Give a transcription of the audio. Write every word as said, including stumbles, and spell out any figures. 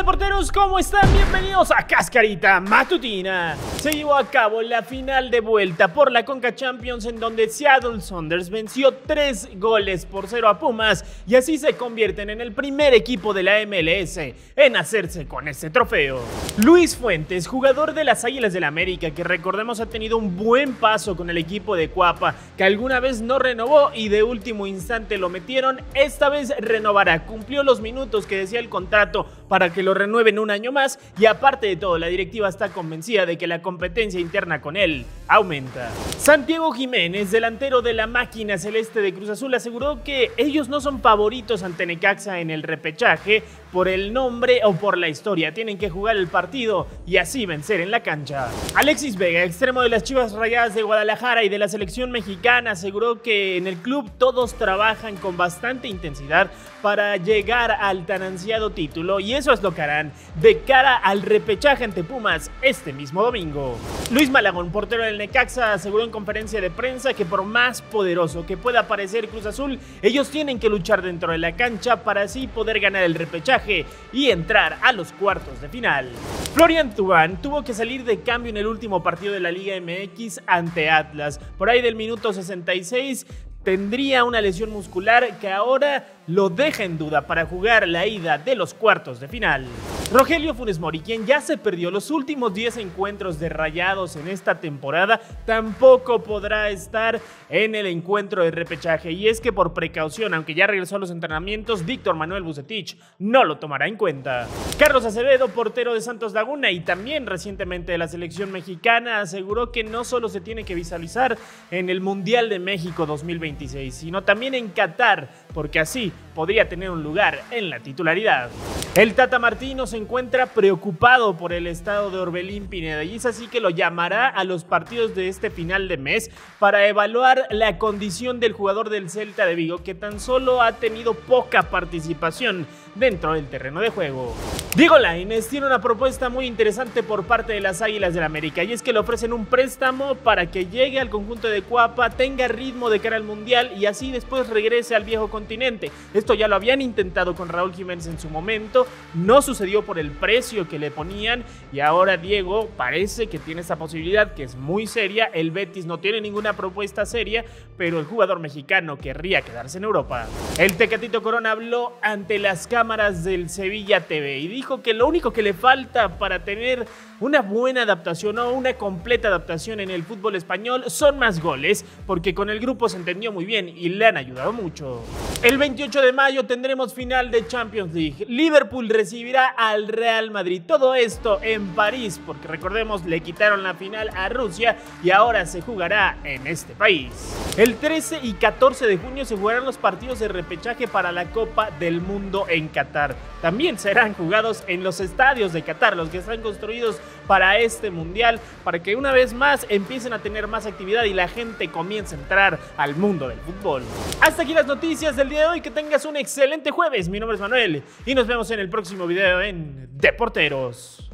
Porteros, ¿cómo están? Bienvenidos a Cascarita Matutina. Se llevó a cabo la final de vuelta por la Conca Champions, en donde Seattle Sounders venció tres goles por cero a Pumas y así se convierten en el primer equipo de la M L S en hacerse con este trofeo. Luis Fuentes, jugador de las Águilas del América, que recordemos ha tenido un buen paso con el equipo de Cuapa, que alguna vez no renovó y de último instante lo metieron, esta vez renovará, cumplió los minutos que decía el contrato para que lo renueven un año más y aparte de todo la directiva está convencida de que la competencia interna con él aumenta. Santiago Jiménez, delantero de la máquina celeste de Cruz Azul, aseguró que ellos no son favoritos ante Necaxa en el repechaje por el nombre o por la historia, tienen que jugar el partido y así vencer en la cancha. Alexis Vega, extremo de las Chivas Rayadas de Guadalajara y de la selección mexicana, aseguró que en el club todos trabajan con bastante intensidad para llegar al tan ansiado título y eso es lo que harán de cara al repechaje ante Pumas este mismo domingo. Luis Malagón, portero del Necaxa, aseguró en conferencia de prensa que por más poderoso que pueda parecer Cruz Azul, ellos tienen que luchar dentro de la cancha para así poder ganar el repechaje y entrar a los cuartos de final. Florian Thauvin tuvo que salir de cambio en el último partido de la Liga M X ante Atlas. Por ahí del minuto sesenta y seis tendría una lesión muscular que ahora lo deja en duda para jugar la ida de los cuartos de final. Rogelio Funes Mori, quien ya se perdió los últimos diez encuentros de Rayados en esta temporada, tampoco podrá estar en el encuentro de repechaje. Y es que por precaución, aunque ya regresó a los entrenamientos, Víctor Manuel Vucetich no lo tomará en cuenta. Carlos Acevedo, portero de Santos Laguna y también recientemente de la selección mexicana, aseguró que no solo se tiene que visualizar en el Mundial de México dos mil veintiséis, sino también en Qatar, porque así podría tener un lugar en la titularidad. El Tata Martino se encuentra preocupado por el estado de Orbelín Pineda y es así que lo llamará a los partidos de este final de mes para evaluar la condición del jugador del Celta de Vigo, que tan solo ha tenido poca participación dentro del terreno de juego. Diego Lainez tiene una propuesta muy interesante por parte de las Águilas del América y es que le ofrecen un préstamo para que llegue al conjunto de Cuapa, tenga ritmo de cara al Mundial y así después regrese al viejo continente. Esto ya lo habían intentado con Raúl Jiménez en su momento, no sucedió por el precio que le ponían y ahora Diego parece que tiene esa posibilidad que es muy seria. El Betis no tiene ninguna propuesta seria, pero el jugador mexicano querría quedarse en Europa. El Tecatito Corona habló ante las cámaras del Sevilla T V y dijo que lo único que le falta para tener una buena adaptación o una completa adaptación en el fútbol español son más goles, porque con el grupo se entendió muy bien y le han ayudado mucho. El veintiocho de mayo tendremos final de Champions League. Liverpool recibirá al Real Madrid. Todo esto en París, porque recordemos, le quitaron la final a Rusia y ahora se jugará en este país. El trece y catorce de junio se jugarán los partidos de repechaje para la Copa del Mundo en Qatar. También serán jugados en los estadios de Qatar, los que están construidos para este mundial, para que una vez más empiecen a tener más actividad y la gente comience a entrar al mundo del fútbol. Hasta aquí las noticias del día de hoy, que tengas un excelente jueves. Mi nombre es Manuel y nos vemos en el próximo video en De Porteros.